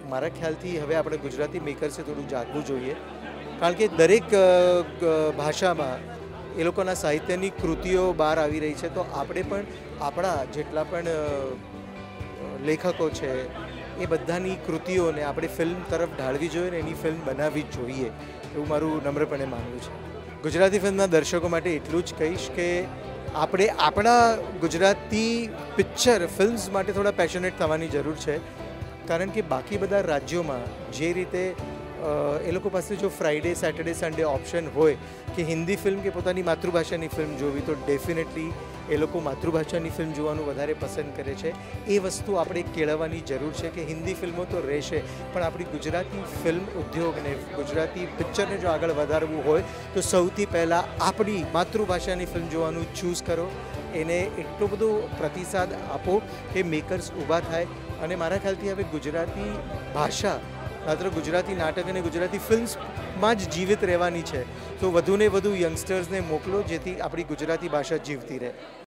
મારા ખ્યાલથી હવે આપણે ગુજરાતી મેકર્સે થોડું જાગવું જોઈએ, કારણ કે દરેક ભાષામાં એ લોકોના સાહિત્યની કૃતિઓ બહાર આવી રહી છે, તો આપણે પણ આપણા જેટલા પણ લેખકો છે એ બધાની કૃતિઓને આપણે ફિલ્મ તરફ ઢાળવી જોઈએ ને એની ફિલ્મ બનાવવી જ જોઈએ એવું મારું નમ્રપણે માનવું છે. ગુજરાતી ફિલ્મના દર્શકો માટે એટલું જ કહીશ કે આપણે આપણા ગુજરાતી પિક્ચર ફિલ્મ્સ માટે થોડા પેશનેટ થવાની જરૂર છે, કારણ કે બાકી બધા રાજ્યોમાં જે રીતે એ લોકો પાસે જો ફ્રાઈડે સેટરડે સન્ડે ઓપ્શન હોય કે હિન્દી ફિલ્મ કે પોતાની માતૃભાષાની ફિલ્મ જોવી, તો ડેફિનેટલી એ લોકો માતૃભાષાની ફિલ્મ જોવાનું વધારે પસંદ કરે છે. એ વસ્તુ આપણે કેળવવાની જરૂર છે કે હિન્દી ફિલ્મો તો રહેશે, પણ આપણી ગુજરાતી ફિલ્મ ઉદ્યોગને, ગુજરાતી પિક્ચરને જો આગળ વધારવું હોય તો સૌથી પહેલાં આપણી માતૃભાષાની ફિલ્મ જોવાનું ચૂઝ કરો, એને એટલો બધો પ્રતિસાદ આપો કે મેકર્સ ઊભા થાય. અને મારા ખ્યાલથી હવે ગુજરાતી ભાષા માત્ર ગુજરાતી નાટક અને ગુજરાતી ફિલ્મ્સમાં જ જીવિત રહેવાની છે, તો વધુને વધુ યંગસ્ટર્સને મોકલો જેથી આપણી ગુજરાતી ભાષા જીવતી રહે.